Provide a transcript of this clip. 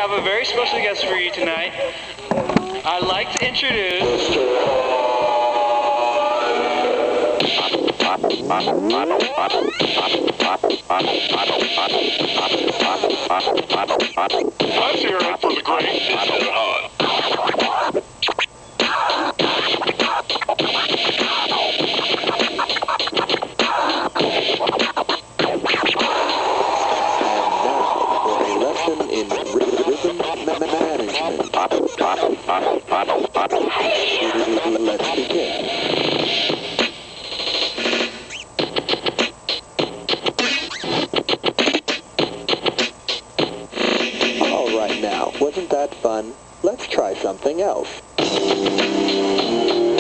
have a very special guest for you tonight. I'd like to introduce... Let's hear it for the great Mr. Hunt. In rhythm management. Let's begin. All right now, wasn't that fun? Let's try something else.